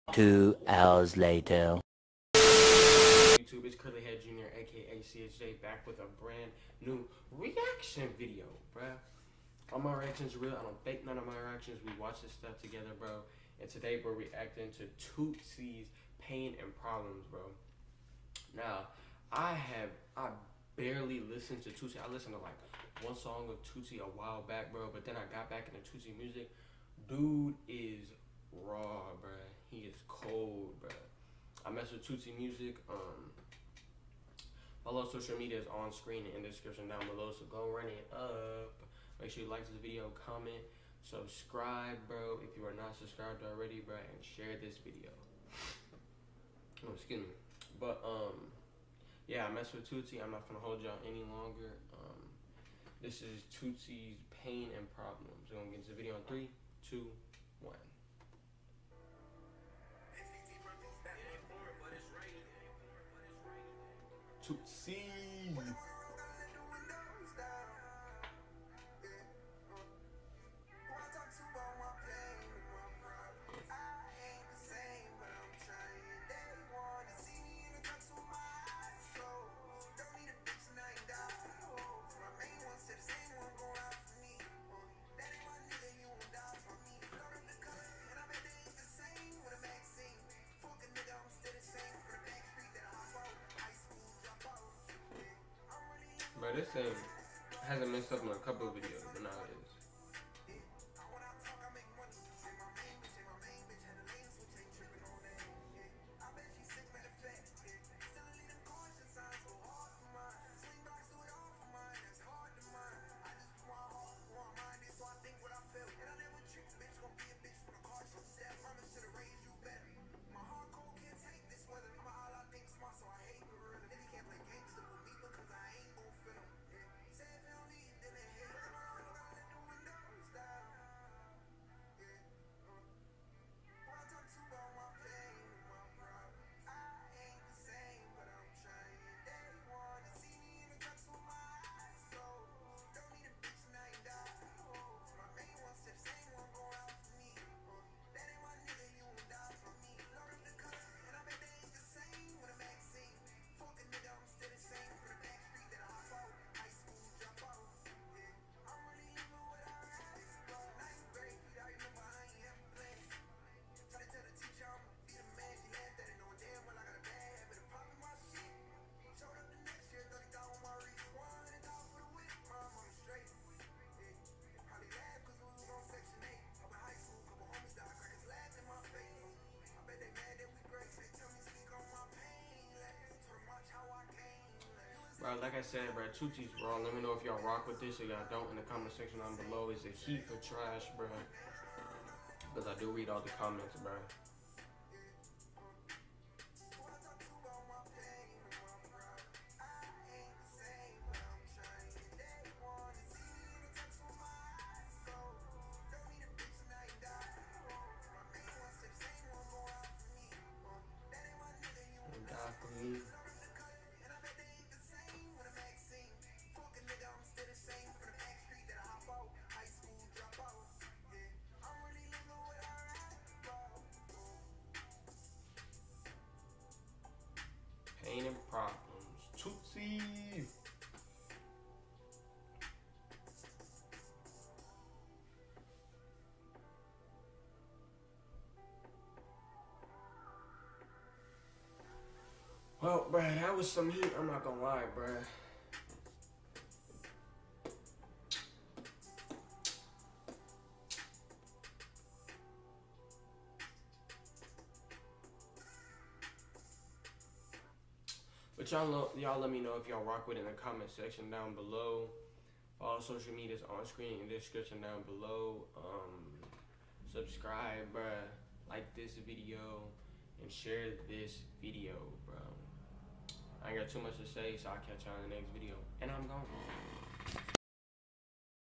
2 hours later. YouTube, it's Curlyhead Jr., aka CHJ, back with a brand new reaction video, bruh. All my reactions real. I don't fake none of my reactions. We watch this stuff together, bro. And today we're reacting to Tootsie's Pain and Problems, bro. Now, I barely listened to Tootsie. I listened to like one song of Tootsie a while back, bro. But then I got back into Tootsie music. Dude is raw, bruh. He is cold, bruh. I mess with Tootsie music. Follow social media is on screen and in the description down below, so go run it up. Make sure you like this video, comment, subscribe, bro, if you are not subscribed already, bro, and share this video. Oh, excuse me. But yeah, I mess with Tootsie. I'm not gonna hold y'all any longer. This is Tootsie's Pain and Problems. We're gonna get into the video in 3, 2, 1. Tootsie. Bro, this thing hasn't messed up in a couple of videos, but now it is. Bro, like I said, bro, Tootsie's raw. Let me know if y'all rock with this or y'all don't in the comment section down below. It's a heap of trash, bro. Because I do read all the comments, bro. God for me. Pain and Problems. Tootsie. Well, bruh, that was some heat. I'm not gonna lie, bruh. But y'all let me know if y'all rock with it in the comment section down below. All social medias on screen in the description down below. Subscribe, bruh. Like this video and share this video, bro. I ain't got too much to say, so I'll catch y'all in the next video. And I'm gone.